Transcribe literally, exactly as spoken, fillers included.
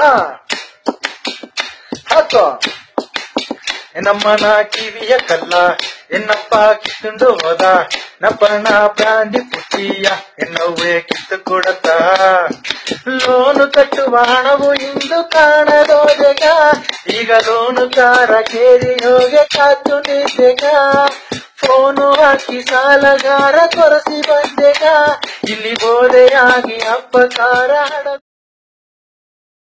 ಹಾ ಹಾಕೋ ನಮ್ಮನ ಕಿವಿಯ ಕಲ್ಲ ಎನ್ನಪ್ಪ ಕಿತ್ತುಂಡು ಹೋದ ನಪ್ಪನ ಪ್ರಾಂಡಿ ಪುಟ್ಟಿಯ ಎನ್ನವ್ವೇ ಕಿತ್ತು ಕೊಡತ್ತ ಲೋನು ಕಟ್ಟುವ ಹಣವು ಇಂದು ಕಾಣದೋದೆಗ ಈಗ ಲೋನುಕಾರ ಕೇರಿ ಹೋಗೆ ಕಾತು ನಿದ್ದೆಗ ಫೋನು ಹಾಕಿ ಸಾಲಗಾರ ಕೊರಸಿ ಬಂದೆಗ ಇಲ್ಲಿ ಬೋಧೆಯಾಗಿ ಅಪ್ಪಕಾರ ಹಡ